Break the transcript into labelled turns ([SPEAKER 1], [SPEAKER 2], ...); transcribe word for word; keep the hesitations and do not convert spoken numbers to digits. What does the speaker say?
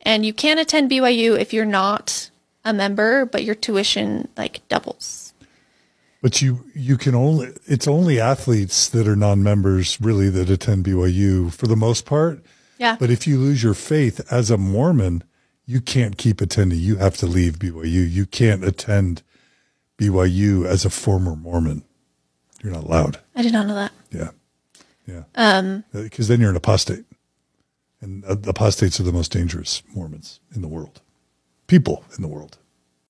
[SPEAKER 1] And you can attend B Y U if you're not a member, but your tuition like doubles.
[SPEAKER 2] But you, you can only, it's only athletes that are non-members really that attend B Y U for the most part.
[SPEAKER 1] Yeah.
[SPEAKER 2] But if you lose your faith as a Mormon, you can't keep attending. You have to leave B Y U. You can't attend B Y U as a former Mormon. You're not allowed.
[SPEAKER 1] I did not know that.
[SPEAKER 2] Yeah. Yeah.
[SPEAKER 1] Um,
[SPEAKER 2] Because then you're an apostate. And uh, apostates are the most dangerous Mormons in the world. People in the world.